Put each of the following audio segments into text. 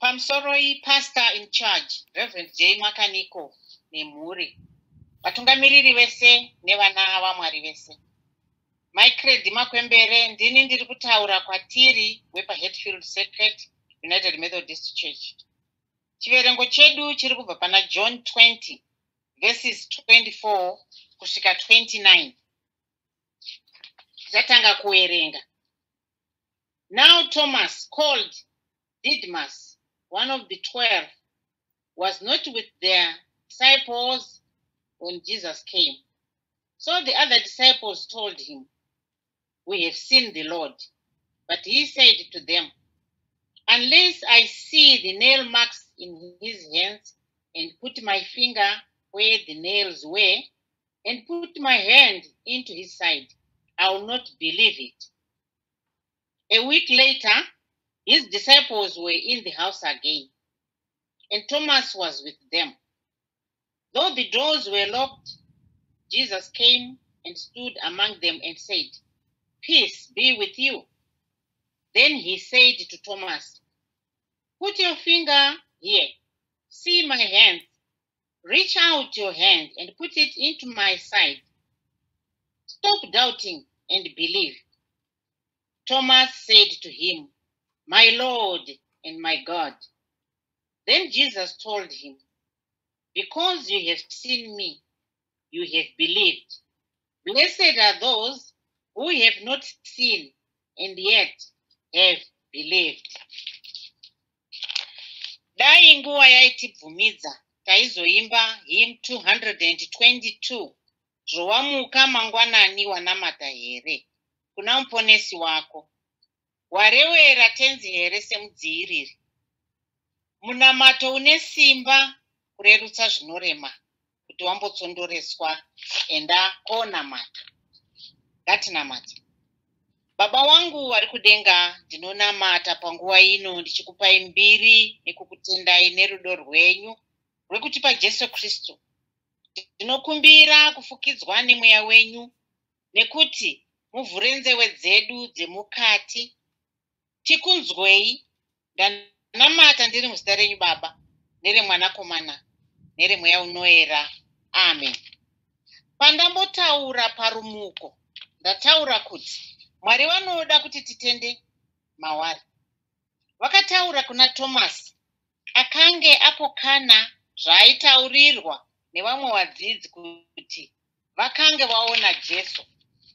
Pamsoroi pastor in charge, Reverend J. Makaniko, nemhuri. Vatungamiriri vese nevana vamwari vese. Micred Makwembere ndini ndiri kutaura kwatiri wepa Hatfield Sacred United Methodist Church. Chiverengo chedu chiri kubva pana John 20 verses 24 kusvika 29. Zatanga kuerenga. Now Thomas, called Didymus, one of the 12, was not with their disciples when Jesus came. So the other disciples told him, "We have seen the Lord." But he said to them, "Unless I see the nail marks in his hands, and put my finger where the nails were, and put my hand into his side, I will not believe it." A week later, his disciples were in the house again, and Thomas was with them. Though the doors were locked, Jesus came and stood among them and said, "Peace be with you." Then he said to Thomas, "Put your finger here. See my hands. Reach out your hand and put it into my side. Stop doubting and believe." Thomas said to him, "My Lord and my God." Then Jesus told him, "Because you have seen me, you have believed. Blessed are those who have not seen and yet have believed." Dai nguva yaitibvumidza taizoimba hymn 222, "Zvowamuka mangwanani wanamata here, kuna muponesi wako. Warewera tenzi here semudziviriri. Munamato une simba kurerutsa zvinorema, kuti wambotsondoreswa, enda konamata." Ngatinamata. Baba wangu vari kudenga, ndinonamata panguva ino ndichikupai mbiri nekukutendai nerudo rwenyu rwekutipa Jesu Kristu. Ndinokumbira kufukidzwa nemweya wenyu, nekuti muvhure nzewe dzedu dzemukati. Tikunzwei. Ndanamata ndiri muzita renyu Baba, neremwanakomana, neremweya unoera. Amen. Pandambotaura parumuko, ndataura kuti Mwari vanoda kuti titende mawari. Vakataura kuna Thomas, akange apokana zvaaitaurirwa nevamwe vadzidzi kuti vakange vaona Jesu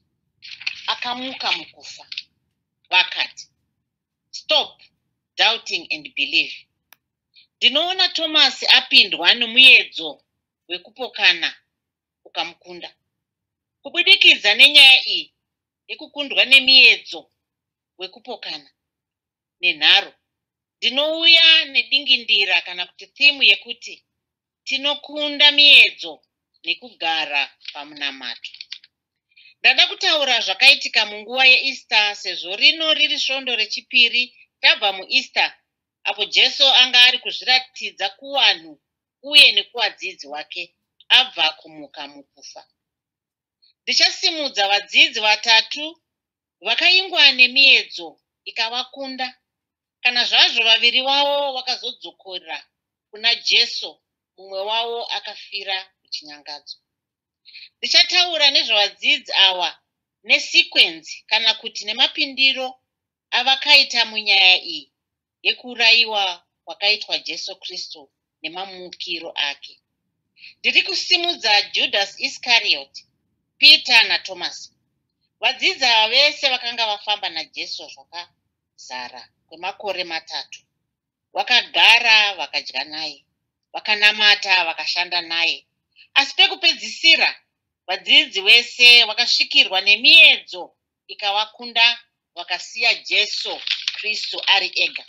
akamuka mukufa. Vakati, "Stop doubting and believe." Ndinoona Thomas apindwa nomuedzo wekupokana ukamukunda. Kubudikidza nenyaya iyi yekukundwa nemiedzo wekupokana nenharo, ndinouya nedingindira kana kuti thimu yekuti tinokunda miedzo nekugara pamunamato. Ndada kutaura zvakaitika munguva yeEaster, sezvo rino riri svondo rechipiri tabva muEaster, apo Jesu anga ari kuzviratidza kuvanhu uye nekuvadzidzi wake abva kumuka mukufa. Ndichasimudza vadzidzi vatatu vakaingwa nemiedzo ikavakunda, kana zvazvo vaviri vavo vakazodzokera kuna Jesu, mumwe wavo akafira muchinyangadzo. Ndichataura nezvavadzidzi ava nesikwenzi kana kuti nemapindiro avakaita munyaya iyi yekurayiwa kwakaitwa Jesu Kristu nemamukiro ake. Ndiri kusimudza Judas Iscariot, Peter na Thomas. Vadzidzi ava vese vakanga vafamba naJesu zvakazara kwemakore 3. Vakagara vakadya naye, vakanamata vakashanda naye. Asi pekupedzisira, vadzidzi vese vakasvikirwa nemiedzo ikavakunda, vakasiya Jesu Kristu ari ega.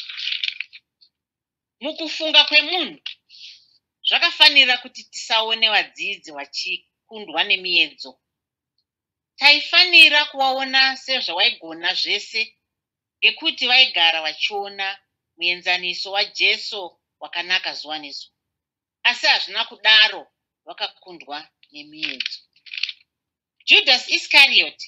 Mukufunga kwemunhu, zvakafanira kuti tisaone vadzidzi vachikundwa nemiedzo. Taifanira kuvaona sezvawaigona zvese, ngekuti vaigara vachiona muenzaniso waJesu wakanaka zuva nezuva. Asi hazvina kudaro, vakakundwa nemiedzo. Judas Iscariot,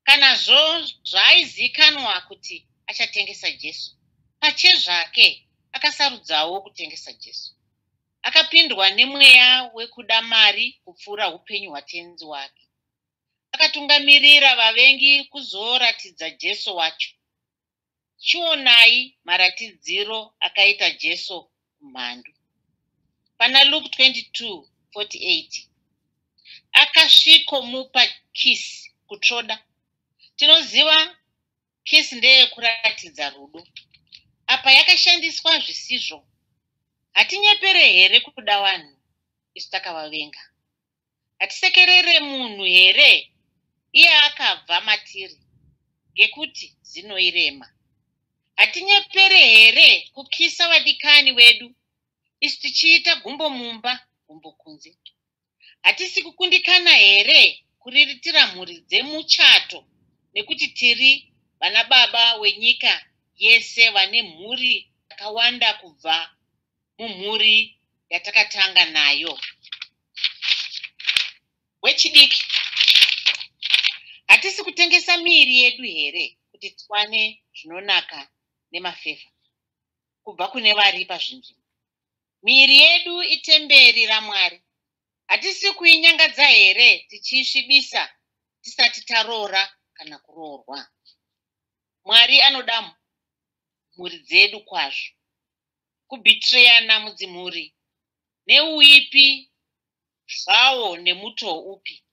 kanazvo zvaizikanwa kuti achatengesa Jesu, pachezvake akasarudzawo kutengesa Jesu. Akapindwa nemweya wekuda mari kupfuura upenyu hwatenzi wake. Akatungamirira vavengi kuzoratidza Jesu wacho. Chionai maratidziro akaita Jesu kumhandu. Pana Luke 22:48. Akasvikomupa kisi kutsvoda. Tinoziva kisi ndeye kuratidza rudo. Apa yakashandiswa zvisizvo. Hatinyepere here kuda vanhu isu takavavenga? Hatisekerere munhu here iye akabva matiri ngekuti zinoirema? Hatinyepere here kukisa vadikani wedu isu tichiita gumbo mumba gumbo kunze? Hatisi kukundikana here kuriritira mhuri dzemuchato nekuti tiri vana baba wenyika yese vane mhuri yakawanda kubva mumhuri yatakatanga nayo? Wechidiki, hatisi kutengesa miiri yedu here kuti twane zvinonaka nemafevha kubva kune vari pazvinzvimbo? Miiri yedu itemberi raMwari. Hatisi kuinyangadza here tichiisvibisa tisati taroora kana kuroorwa? Mwari anoda mhuri dzedu kwazvo. Kubhitireyana mudzimhuri neuipi zvawo nemuto upi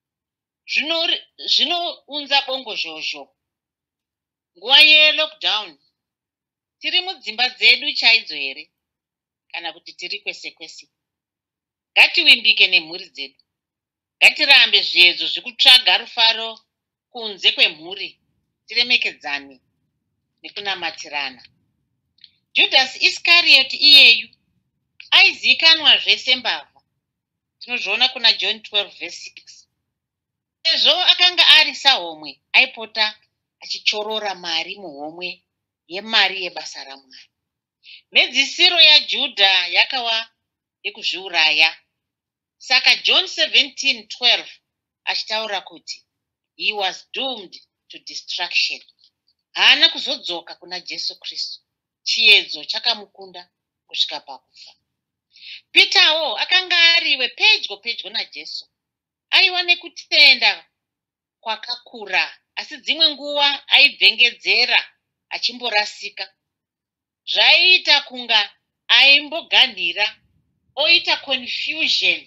zvinounza bongo zhozho. Nguva yelockdown tiri mudzimba dzedu chaidzo here kana kuti tiri kwese kwese? Ngativimbike nemhuri dzedu. Ngatirambe zviedzo zvekutsvaga rufaro kunze kwemhuri. Tiremekedzane nekunamatirana. Judas Iscariot iyeyu aizikanwazve sembavha. Tinozviona kuna John 12:6. Sezvo akanga ari sahomwe, aipota achichorora mari muhomwe yemari yebasa raMwari. Medzisiro yaJudha yakawa yekuzviuraya. Saka John 17:12 achitaura kuti he was doomed to destruction. Haana kuzodzoka kuna Jesu Kristu. Chiedzo chakamukunda kusvika pakufa. Pitawo akanga ariwe pedyo naJesu. Aiwa nekutenda kwakakura, asi dzimwe nguva aibvengedzera achimborasika. Zvaiita kunga aimboganhira, oita confusion,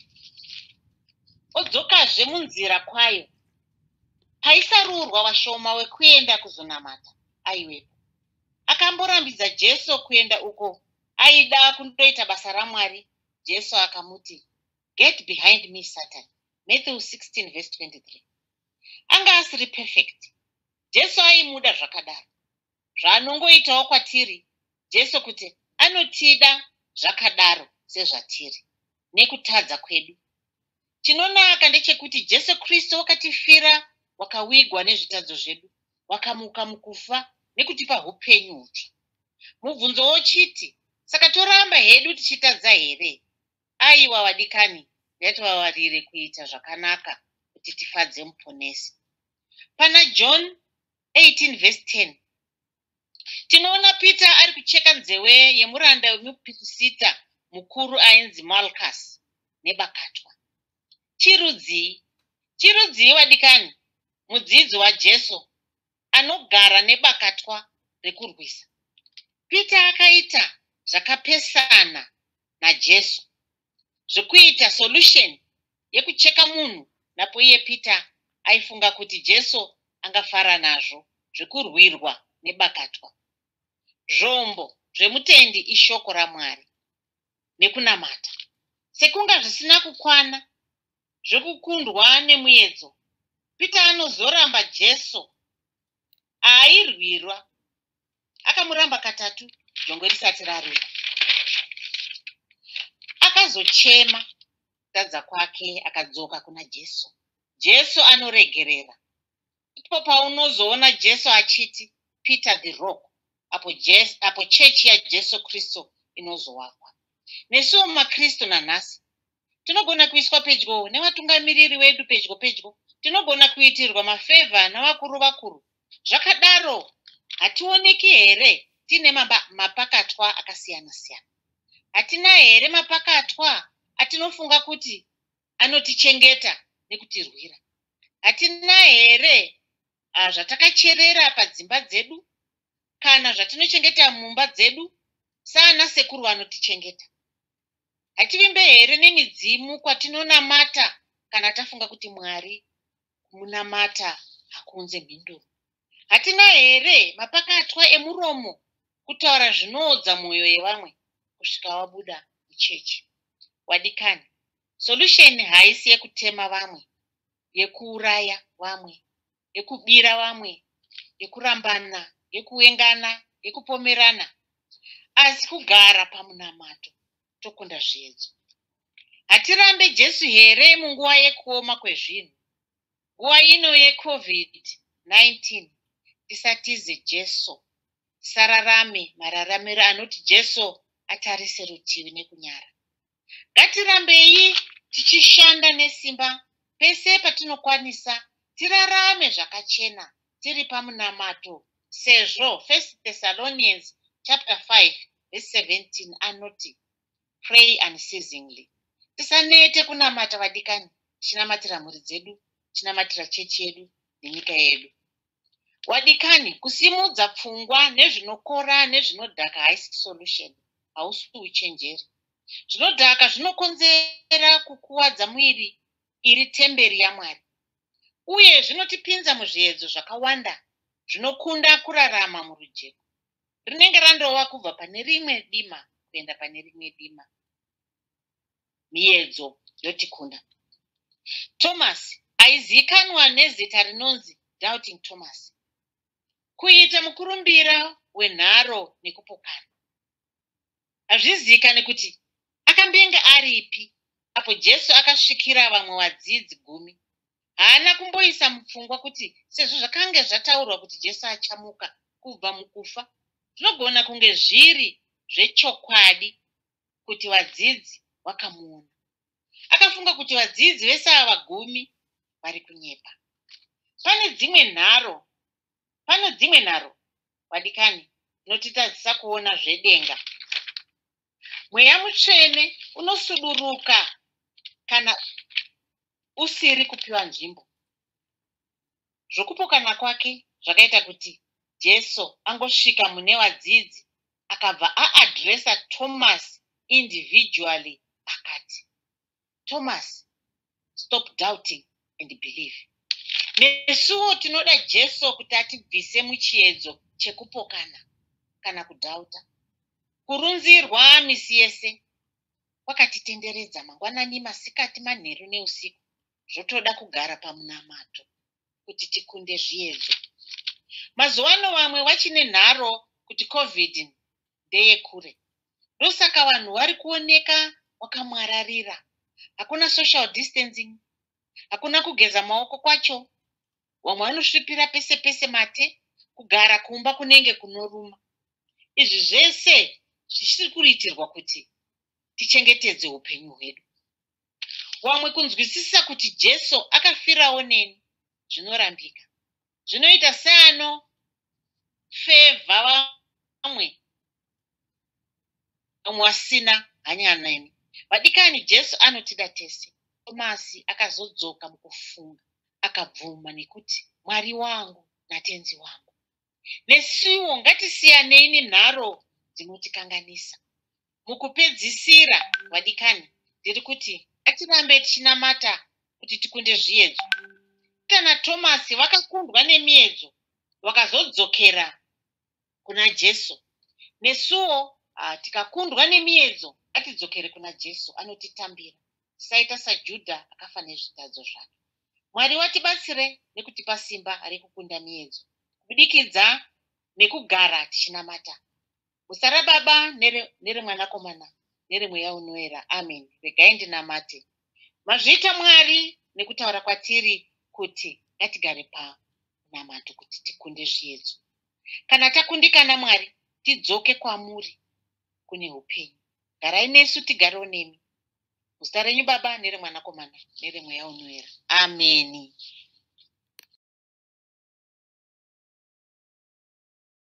odzokazve munzira kwayo. Paisarurwa washoma wekuenda kuzonamata aiwepo. Akamborambidza Jesu kuenda uko aida kundoita basa raMwari. Jesu akamuti, "Get behind me, Satan." Matthew 16:23. Anga asiri perfect. Jesu aimuda zvakadaro. Zvaanongoitawo kwatiri, Jesu kuti anotida zvakadaro sezvatiri nekutadza kwedu. Chinonaka ndechekuti Jesu Kristu wakatifira, wakawigwa nezvitadzo zvedu, wakamuka mukufa nekutipa upenyu hutsva. Mubvunzo wochiti, saka toramba hedu tichitadza here? Aiwa vadikani, ngativavarire kuita zvakanaka kuti tifadze muponesi. Pana John 18:10 tinoona Peter ari kucheka nzewe yemuranda wemupisita mukuru ainzi Malchus nebakatwa. Chirudzii vadikani, mudzidzi waJesu anogara nebakatwa rekurwisa. Peter akaita zvakapesana naJesu zvekuita solution yekucheka munhu, napo iye Peter aifunga kuti Jesu angafara nazvo zvekurwirwa nebakatwa. Zvombo zvemutendi ishoko raMwari nekunamata. Sekunga zvisina kukwana zvekukundwa nemuedzo, Peter anozoramba Jesu airwirwa. Akamuramba katatu jongwe risati rarira. Akazochema kutadza kwake akadzoka kuna Jesu. Jesu anoregerera. Ipo paunozoona Jesu achiti Peter the rock, apo chechi yaJesu Kristu inozowakwa. Nesuwo maKristu nanhasi tinogona kuiswa pedyo nevatungamiriri wedu pedyo. Tinogona kuitirwa mafevha navakuru. Zvakadaro hationeki here tine mapakatwa akasiyana-siyana. Hatina here mapakatwa atinofunga kuti anotichengeta nekutirwira? Hatina here zvatakacherera padzimba dzedu kana zvatinochengeta mumba dzedu saana sekuru vanotichengeta? Hativimbe here nemidzimu kwatinonamata kana tafunga kuti Mwari kumunamata hakunze mhinduro? Hatina here mapakatwa emuromo kutaura zvinoodza mwoyo yevamwe kusvika wabuda muchechi? Wadikani, solution haisi yekutema vamwe, yekuuraya vamwe, yekubira vamwe, yekurambana, yekuengana, yekupomerana, asi kugara pamunamato tokunda zviedzo. Hatirambe Jesu here munguva yekuoma kwezvinhu, nguva ino yeCovid-19. Tisatize Jesu, tisararame mararamiro anoti Jesu atarise rutivi nekunyara. Ngatirambei tichishanda nesimba pese patinokwanisa, tirarame zvakachena tiri pamunamato, sezvo 1 Thessalonians chapter 5 verse 17 anoti pray unceasingly. Tisanete kunamata vadikani, tichinamatira mhuri dzedu, tichinamatira chechi yedu nenyika yedu. Wadikani, kusimudza pfungwa nezvinokora nezvinodhaka haisi solution, hausi uchenjeri. Zvinodhaka zvinokonzera kukuwadza mwiri iri temberi yaMwari, uye zvinotipinza muzviedzo zvakawanda zvinokunda kurarama murujeko rinenge randova kubva pane rimwe dima kuenda pane rimwe dima. Miedzo yotikunda. Thomas aizikanwa nezita rinonzi Doubting Thomas, kuita mukurumbira wenharo nekupokana. Hazvizikane kuti akambenge aripi apo Jesu akasvikira vamwe vadzidzi 10. Haana kumboisa mupfungwa kuti sezvo zvakange zvataurwa kuti Jesu achamuka kubva mukufa, zvinogona kunge zviri zvechokwadi kuti vadzidzi vakamuona. Akafunga kuti vadzidzi vese ava 10 vari kunyepa. Pane dzimwe nharo vadikani notitadzisa kuona zvedenga. Mweya mutsvene unosuduruka kana usiri kupiwa nzvimbo. Zvokupokana kwake zvakaita kuti Jesu angosvika mune vadzidzi akabva aadresa Thomas individually akati, Thomas, stop doubting and believe. Nesuwo tinoda Jesu kuti atibvise muchiedzo chekupokana kana kudhauta. Kurunzirwa misi yese kwakatitenderedza mangwanani, masikati, manheru neusiku. Zvotoda kugara pamunamato kuti tikunde zviedzo. Mazuva ano vamwe vachine nharo kuti COVID ndeyekure. Ndosaka vanhu vari kuoneka wakamwararira. Hakuna social distancing, hakuna kugeza maoko kwacho. Vamwe vanosvipira pese pese mate, kugara kumba kunenge kunoruma. Izvi zvese zvichiri kuitirwa kuti tichengetedze upenyu hwedu. Vamwe kunzwisisa kuti Jesu akafirawo neni zvinorambika. Zvinoita seano fevha vamwe wasina hanya neni. Vadikani, Jesu anotida tese. Tomasi akazodzoka mukufunga, akabvuma nekuti Mwari wangu natenzi wangu. Nesuwo ngatisiyanei nenharo dzinotikanganisa. Mukupedzisira vadikani, ndiri kuti ngatirambe tichinamata kuti tikunde zviedzo. Kana Tomasi vakakundwa nemiedzo vakazodzokera kuna Jesu. Nesuwo tikakundwa nemiedzo atidzokere kuna Jesu anotitambira. Tisaita saJudha akafa nezvitadzo zvake. Mwari watibatsire nekutipa simba rekukunda miedzo kubudikidza nekugara tichinamata. Musa raBaba nereMwanakomana neremweya unoera. Amen. Regai ndinamate. Mazviita Mwari nekutaura kwatiri kuti ngatigare pamunamato kuti tikunde zviedzo. Kana takundikana Mwari, tidzoke kwamuri kune upenyu. Garai nesu tigarewo nemi. Muzita renyu Baba nereMwanakomana neremweya unoera. Amen.